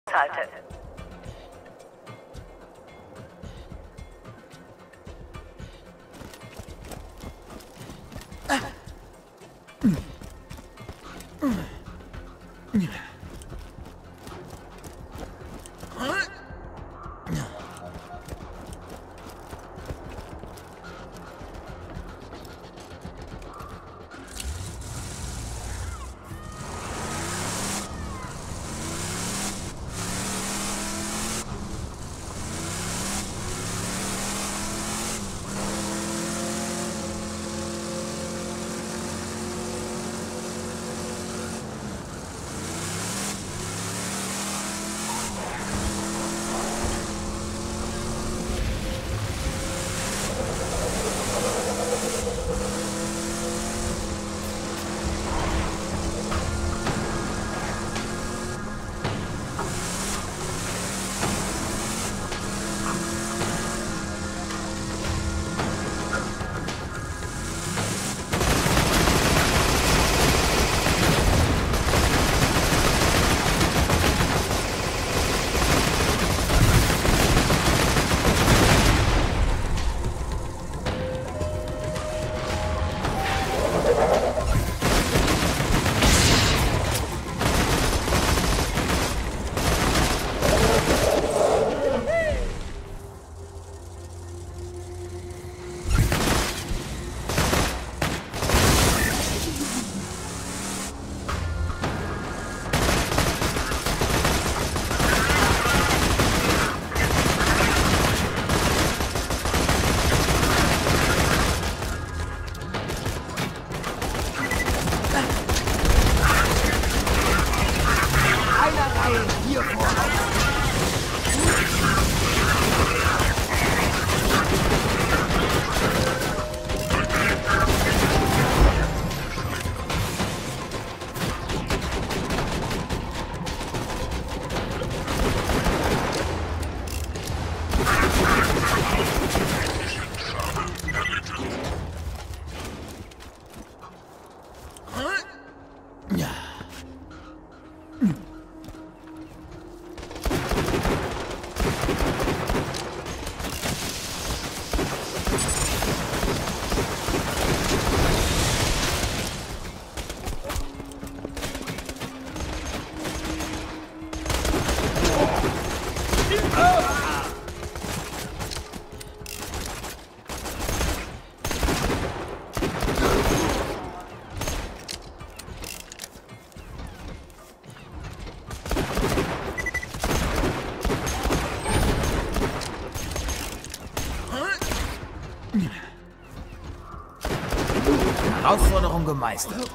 halte. Herausforderung gemeistert.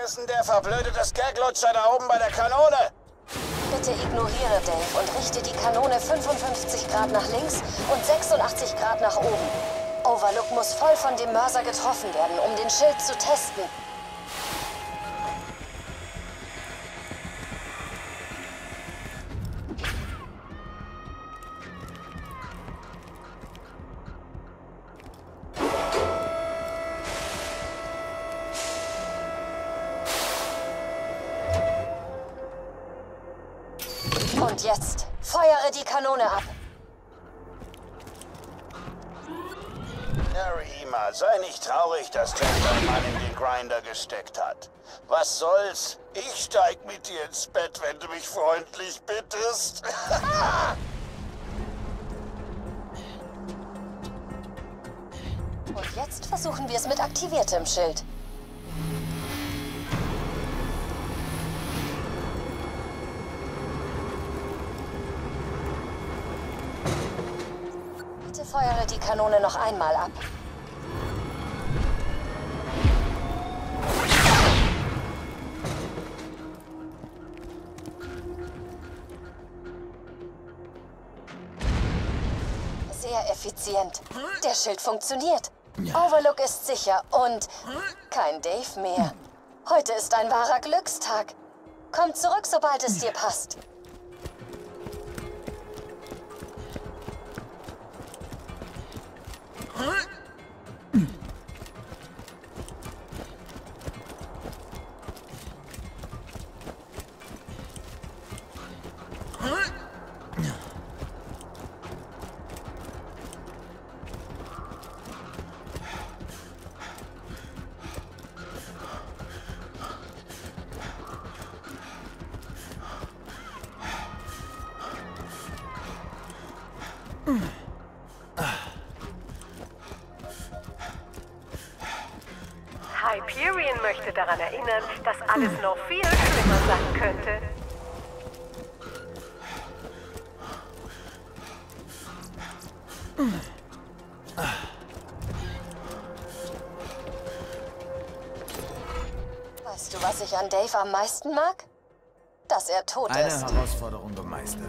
Wer ist denn der verblödete Skaglutscher da oben bei der Kanone? Bitte ignoriere Dave und richte die Kanone 55 Grad nach links und 86 Grad nach oben. Overlook muss voll von dem Mörser getroffen werden, um den Schild zu testen. Und jetzt, feuere die Kanone ab. Narima, sei nicht traurig, dass Jack deinen Mann in den Grinder gesteckt hat. Was soll's? Ich steig mit dir ins Bett, wenn du mich freundlich bittest. Und jetzt versuchen wir es mit aktiviertem Schild. Bitte feuere die Kanone noch einmal ab. Sehr effizient. Der Schild funktioniert. Overlook ist sicher und kein Dave mehr. Heute ist ein wahrer Glückstag. Komm zurück, sobald es dir passt. Hyperion möchte daran erinnern, dass alles noch viel schlimmer sein könnte. Weißt du, was ich an Dave am meisten mag? Dass er tot Eine ist. Herausforderung gemeistert.